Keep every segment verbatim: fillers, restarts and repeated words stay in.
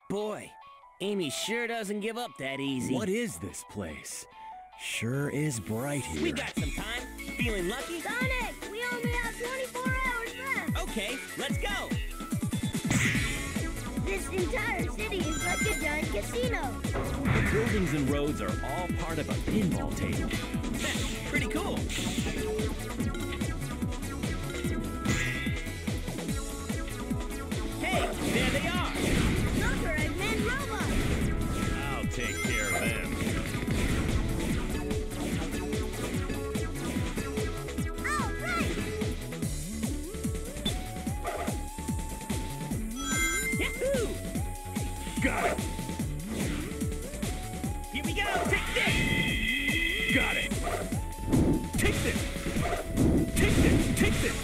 Boy, Amy sure doesn't give up that easy. What is this place? Sure is bright here. We got some time. Feeling lucky? Sonic, we only have twenty-four hours left. Okay, let's go. This entire city is like a giant casino. The buildings and roads are all part of a pinball table. Pretty cool. Hey, there they are. Those are Eggman robots. I'll take care of them. All right. Yahoo! Got it! Here we go. Take this. Got it! Take this! Take this! Take this!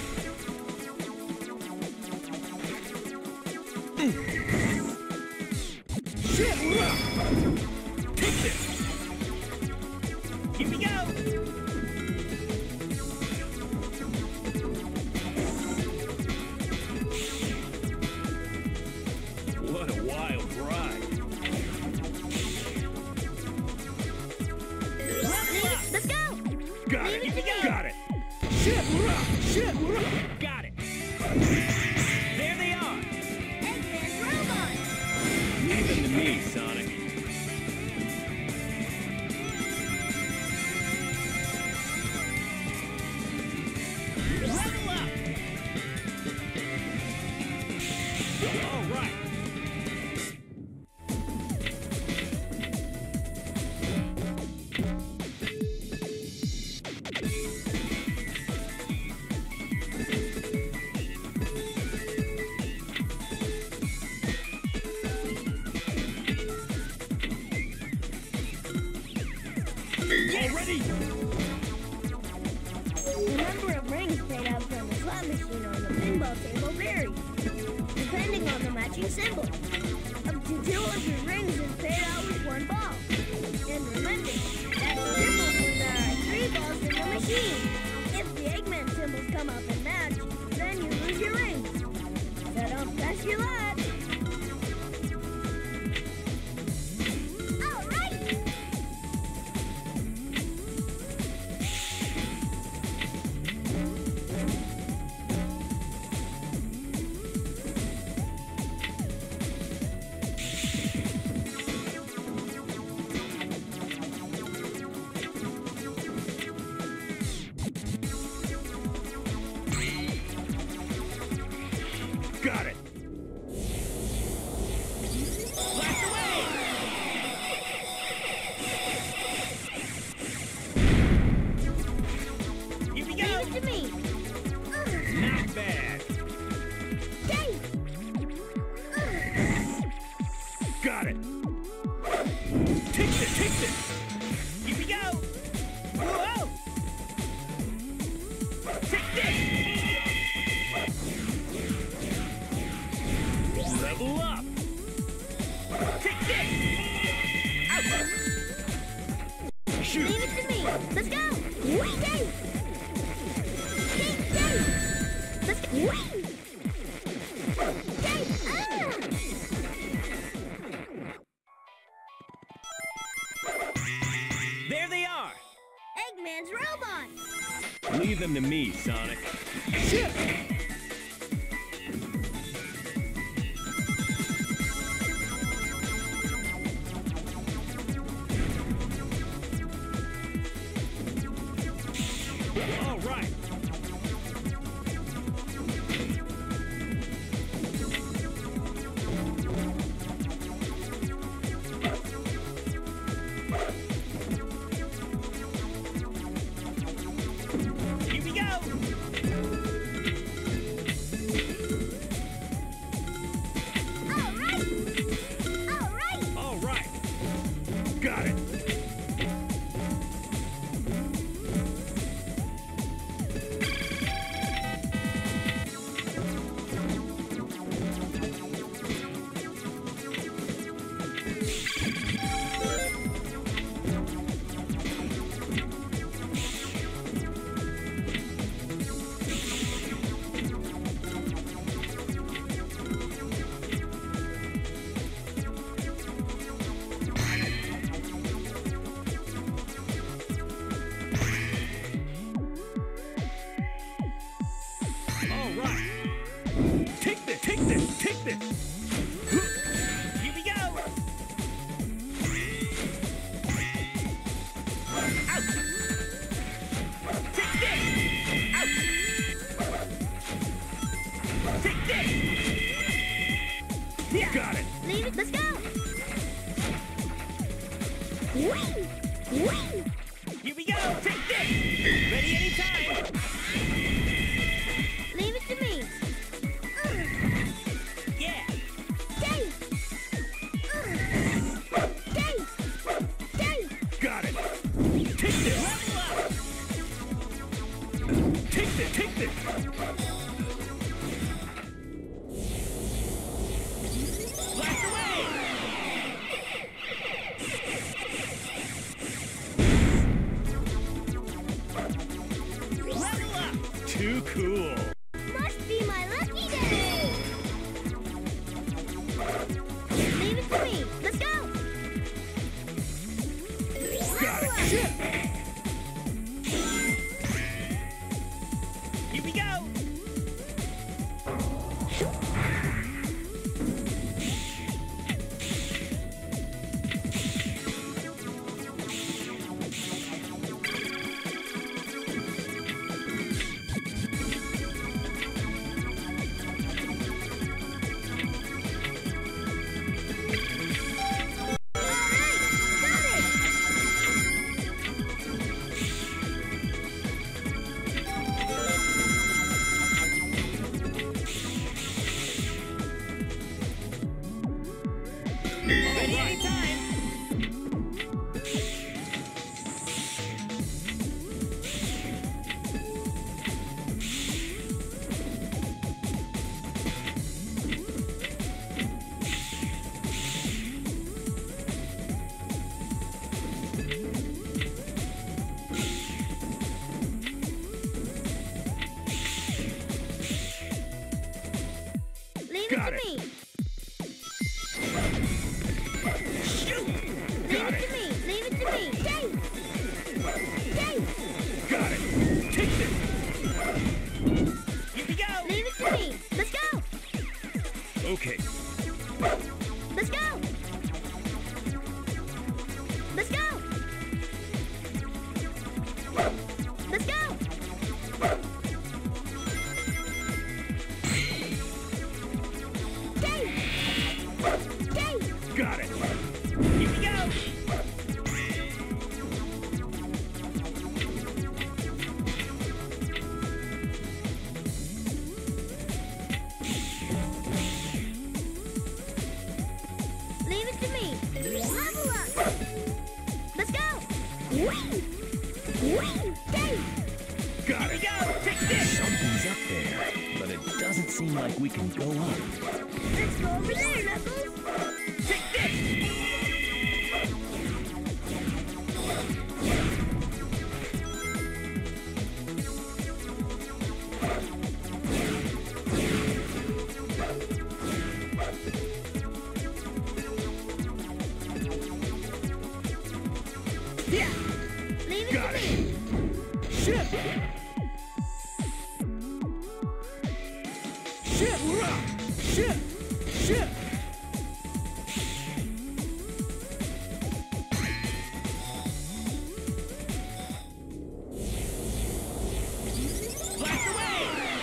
Shit! Take this! Here we go. What a wild ride! Let's go. Got Leave it! it to me. Got it! Shit! Shit! Got it. There they are. Eggman robots. Leave them to me, Sonic. Level up. All right. Already? The number of rings paid out from the slot machine on the pinball table varies, depending on the matching symbol. Up to two hundred rings is paid out with one ball. And remember, that's triple when there are three balls in the machine. If the Eggman symbols come up and match, then you lose your rings. So don't press your luck. All right. Got it! Blast away. Here we go. Leave it to me. Ugh. Not bad! Dang. Ugh. Got it! Take this! Take this! Here we go. Whoa. Take this. Level up! Take this. Out. Shoot! Leave it to me. Let's go. Wait, Dave. Dave, Dave. Let's go. Wait. Dave. Ah. There they are. Eggman's robots. Leave them to me, Sonic. Shit! All right. Here we go. All right. All right. All right. Got it. All right. Take this, take this, take this. Here we go. Out. Take this. Out. Take this. Yeah. Got it. Leave it. Let's go. Wing! Wing! Here we go. Take this. Ready anytime. Leave it to me. Yeah. Dave! Dave! Dave! Got it. Take this. Level up. Take this, take this. Blast away. Level up. Too cool. Must be my lucky day! Leave it to me. Let's go! Got it. Level Shit. up. Here we go. Ready anytime. Leave Got it it. to me. Shoot. Leave Got it it. to me. Leave it to me. Dave! Dave! Got it. Take this. Here we go. Leave it to me. Let's go! Okay. Let's go! Let's go! Let's go! Dave! Dave! Got it. Here we go. Leave it to me. Level up! Let's go! Wing! Wing! Dave! Got Here we it. go. Take this. Something's up there, but it doesn't seem like we can go up. Let's go over there, Knuckles! Take this. Yeah! Leave it Got to it. me. Shit. Shit. Rah. Shit. Shit. Blast away.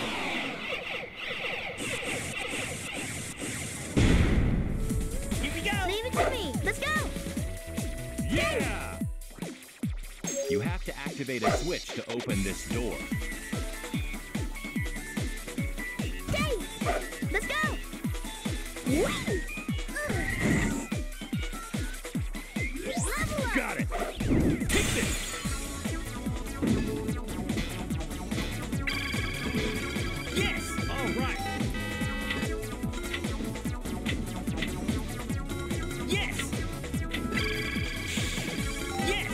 Here we go. Leave it to me. Let's go! Yeah. You have to activate a switch to open this door. Dave! Let's go! Wing! Level up! Got it. Take this. Yes. All right. Yes. Yes.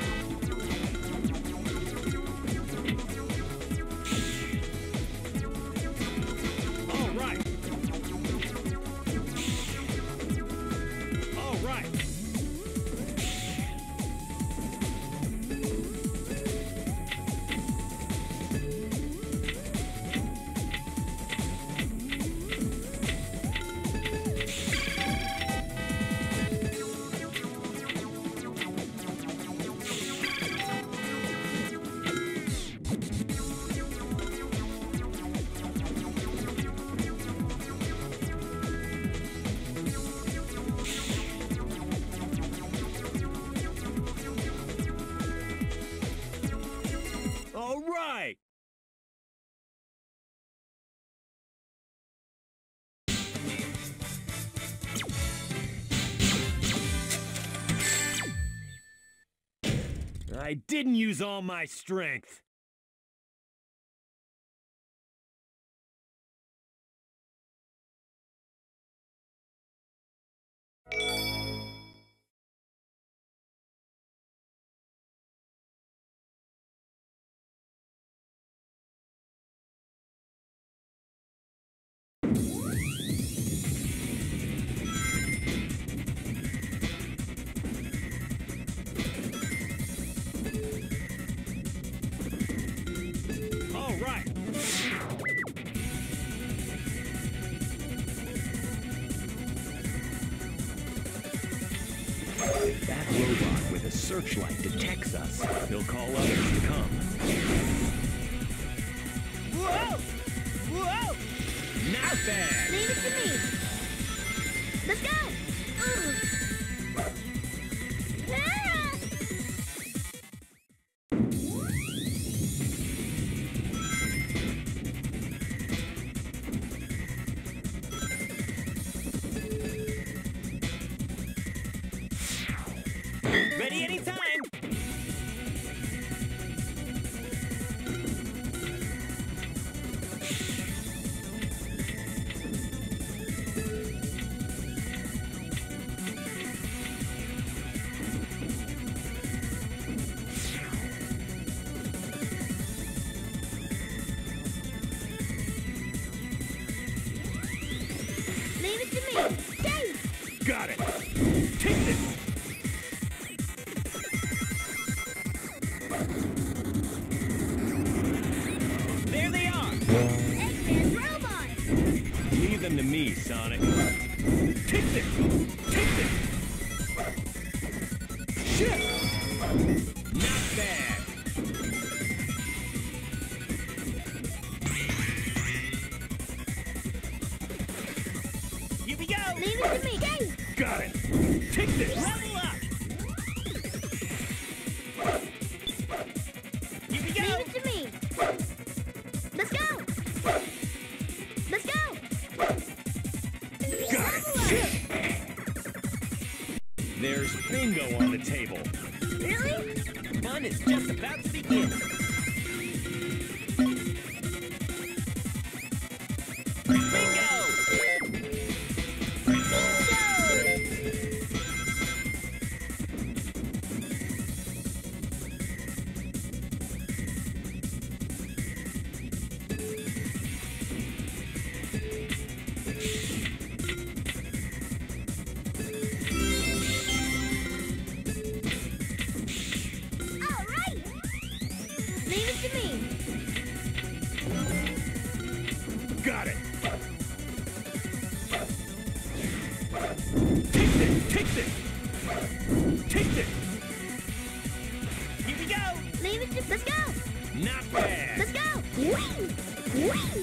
All right. All right. right! I didn't use all my strength. All right. If that robot with a searchlight detects us, he'll call others to come. Whoa! Whoa! Not bad! Leave it to me. Let's go. Ugh. Ah! Ready anytime! Leave it to me. Dave. Got it! Take this! There they are! Eggman's robot. Leave them to me, Sonic. Take this! Take this! Shit! Not bad! Here we go! Leave it to me. Dave. Got it! Take this! Level up! Here we go! Leave it to me. Let's go. Let's go. Got it! Shit! There's bingo on the table. Really? Fun is just about to begin. Bingo! All right. Leave it to me. Got it! Take this! Take this! Take this! Here we go! Leave it to. Let's go. Not bad! Let's go. Wing. Wing.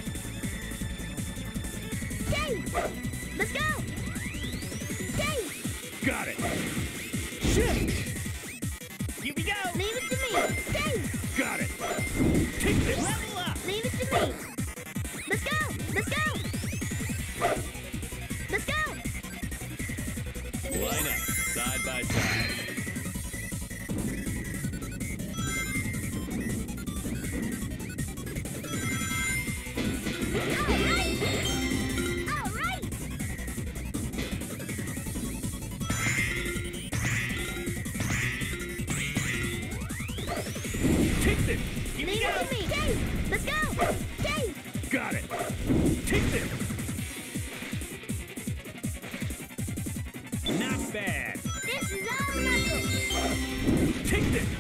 Dave. Let's go. Dave. Got it! Shit! Here we go! Leave it to me. Dave. Got it! Take this! Level up! Leave it to me. Let's go. Let's go. Let's go. Line up, side by side. All right. All right. Take this! Here we Leave go! it to me. Dave. Let's go. Dave. Got it! Take this! Not bad! This is our knuckles. Take this!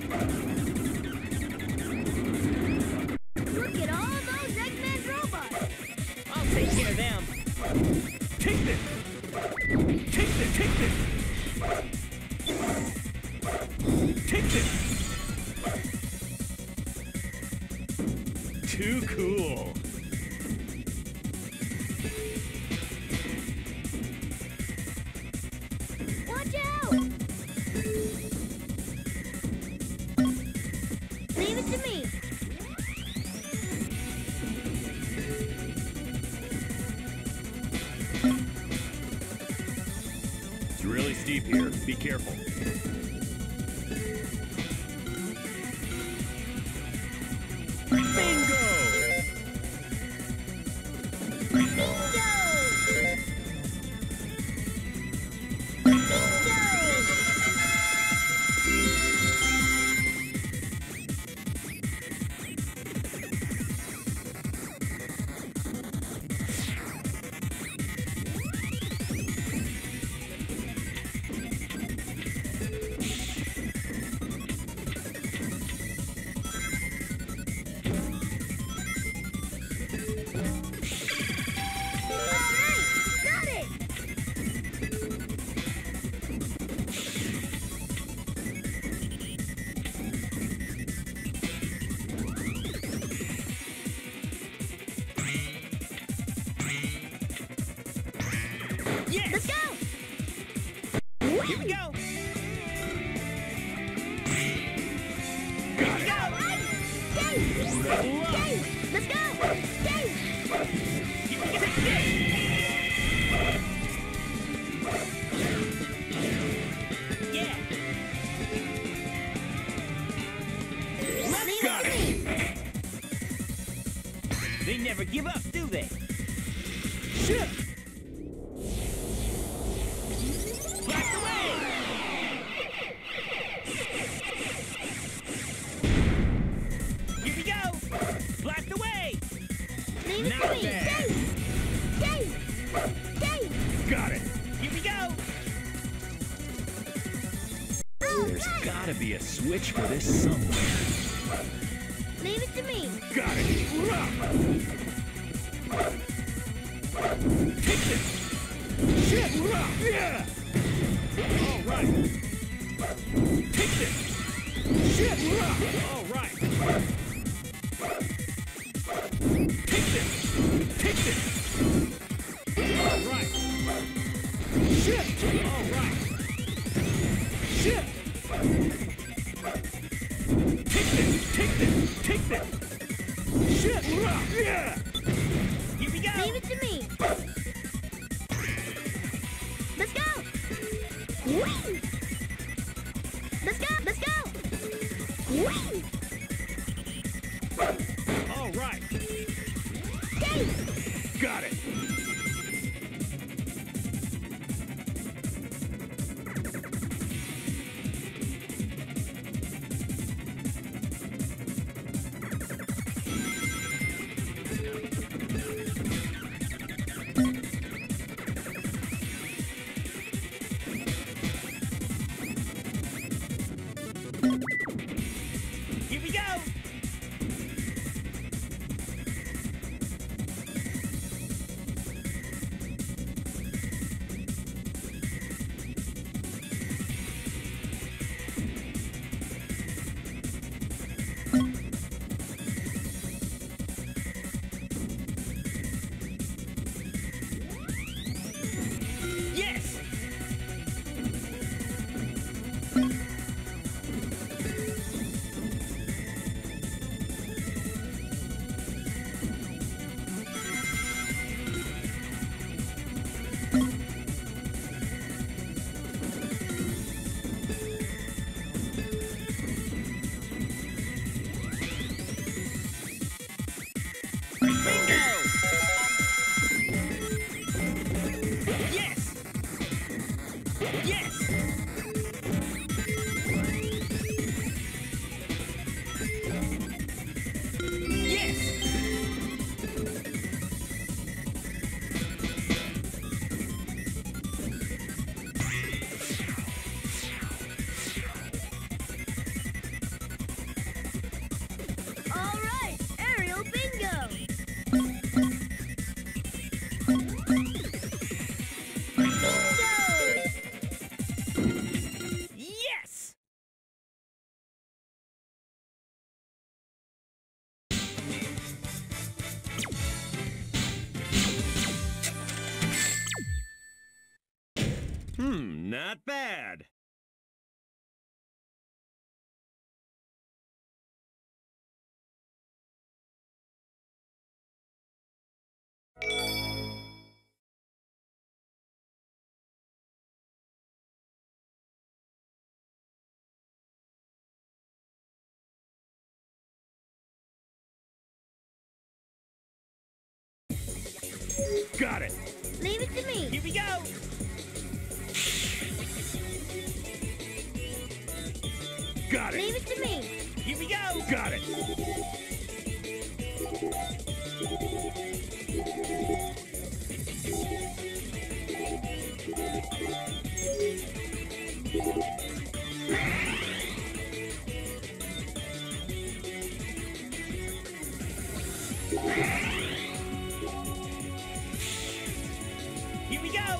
Look at all those Eggman robots. I'll take care of them. Take this! Take this! Take this! Take this! Too cool! Watch out. Leave it to me. steep here. Be careful. Bingo! Bingo! Bingo! Yes! Let's go! Here we go! Got it. Go! Dave! Dave! Let's go! Dave! Here we go! Yes! Yeah! Leave it Got to it. me! They never give up, do they? Shit! Blast away! Here we go! Blast away! Leave it Not to me! bad. Dave! Dave! Dave! Got it. Here we go! Oh, There's right. gotta be a switch for this somewhere. Leave it to me! Got it. Take this. Shit. Yeah. All right. Take this. Shit. All right. Take this. Take this. All right. Shit. All right. Shit. Take this. Take this. Take this. Shit. Yeah. Here we go! Leave it to me! Let's go! Whee! Let's go! Let's go! Whee! All right. Dave! Got it. Here we go! Yes! Bingo! Yes! Yes! Yes! All right! Aerial bingo! Bingo! Yes! Hmm, not bad. Got it. Leave it to me. Here we go. Got Leave it. it to me. Here we go. Got it. Here we go.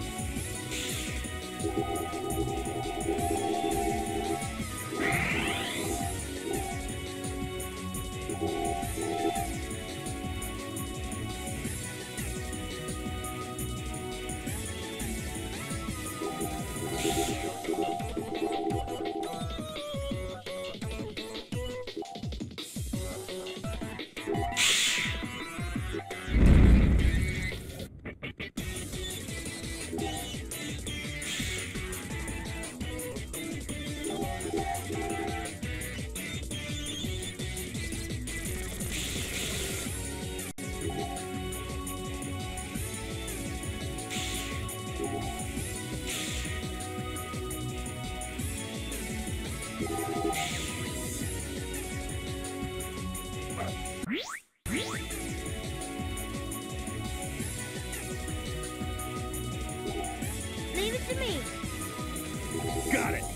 Leave it to me. Got it.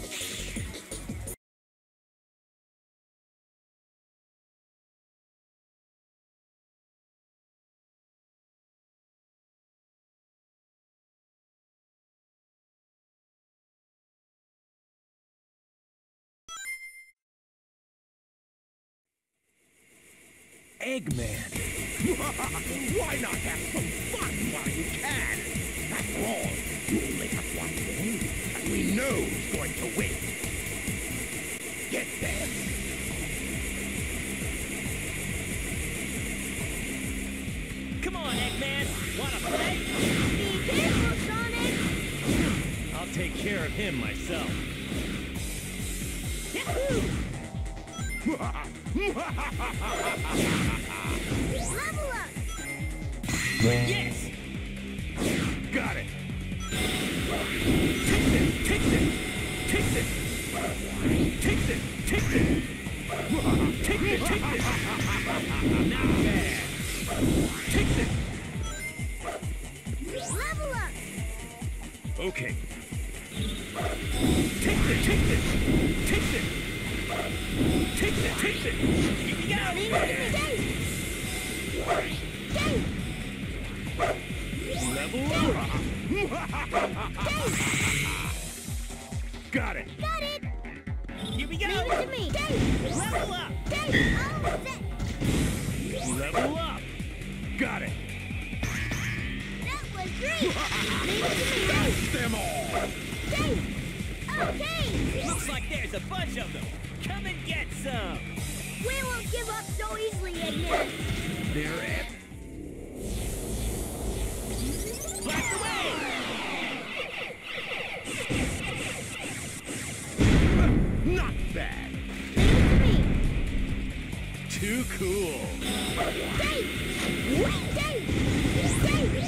Eggman. Why not have some fun while you can? After all, you only have one game, and we know who's going to win. Get them. Come on, Eggman. Wanna play? Be careful, Sonic. I'll take care of him myself. Yahoo! Level up. Yes! Got it. Take this. Take this. Take this. Take this. Take this. Take this. Take this. Not bad. Take this. Level up. Okay. Take this. Take this. Take this. Take this. Take this. Here we go! Leave it to me. Dave. Dave. Level up. Got it. Got it. Here we go! Leave it to me. Dave. Level up! Dave. Almost set. Level up. Got it. That was great. Leave it to me. Dave. Them all. Dave. Okay. Looks like there's a bunch of them. Come and get some! We won't give up so easily, Eggman. They're at. Blast away! Not bad. Leave it to me. Too cool. Dave. Dave. Dave.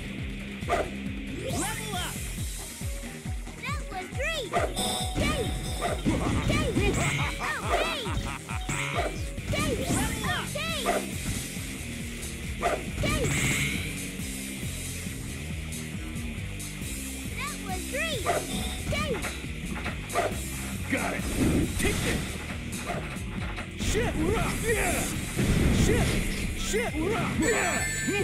Level up! That was great. Dave. Dave. Okay. Dave. Level up! Okay. Dave. That was great. Dave. Got it. Take this. Shit, rock. Yeah. Shit. Shit, rock. Yeah.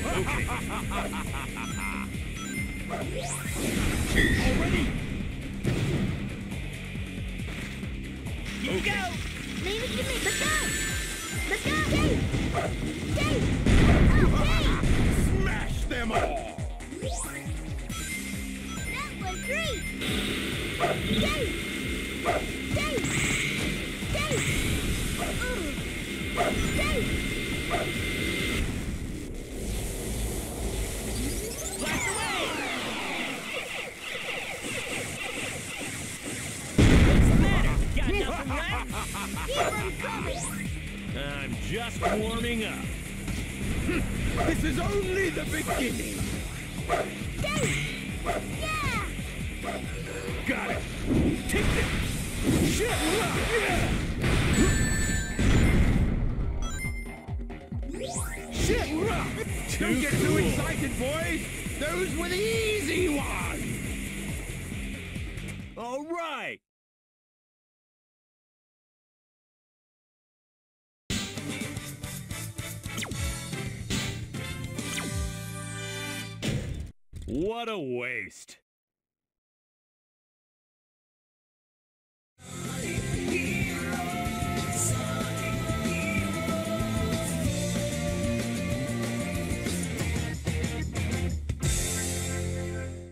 Okay. Already. Here we go! Leave it to me. Let's go. Let's go. Dave. Dave. Okay. Smash them all. That was great. Dave. Dave. Dave. Ugh. Dave. Blast away! What's the matter? Got nothing left? Keep them coming. I'm just warming up. This is only the beginning. Yay! Yeah! Got it! Take this! Shit! Yeah! Shit! Don't get too excited, boys! Those were the easy ones! All right! What a waste!